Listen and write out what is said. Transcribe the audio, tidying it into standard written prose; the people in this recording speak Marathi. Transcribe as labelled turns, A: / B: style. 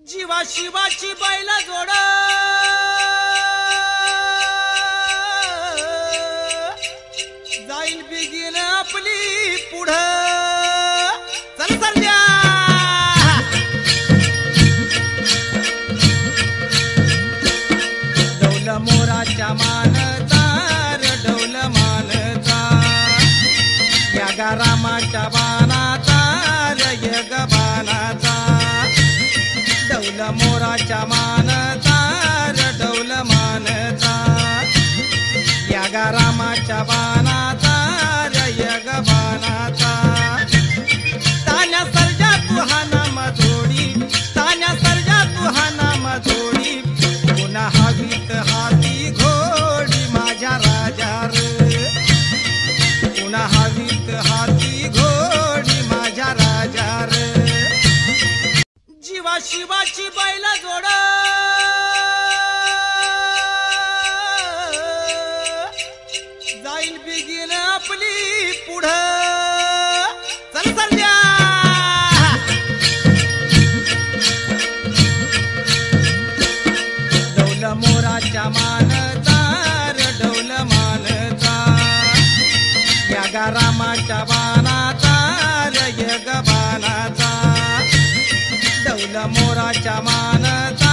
A: जीवा शिवाची बैल जोड जाईल बिगीन आपली पुढं चल सरजा डौल मोराच्या मानचा डौल मानचा या गारामाच्या बाणाचा यग बाणाचा डौल मोराच्या मानचा डौल मानचा या गारामाच्या बाणाचा यग बाणाचा तान्या सर्जा तू हा नाम जोडी तान्या सर्जा तू हा नाम जोडी पुन्हा हवीत हाती घोडी माझ्या राजा रे पुन्हा हवीत हाती घोडी माझ्या राजा रे जीवा शिवाची बैल जोड जाईल बिगीन आपली पुढं चल सरजा डौल मोराच्या मानचा डौल मानचा या गारामाच्या बाणाचा यग बाणाचा डौल मोराच्या मानचा